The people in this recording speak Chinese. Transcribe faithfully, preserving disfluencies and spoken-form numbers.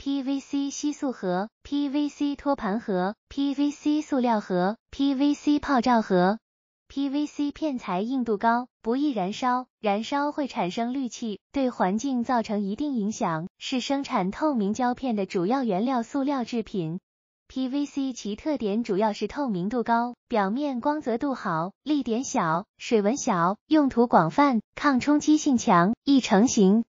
P V C 吸塑盒、P V C 托盘盒、P V C 塑料盒、P V C 泡罩盒。P V C 片材硬度高，不易燃烧，燃烧会产生氯气，对环境造成一定影响，是生产透明胶片的主要原料塑料制品。P V C 其特点主要是透明度高，表面光泽度好，粒点小，水纹小，用途广泛，抗冲击性强，易成型。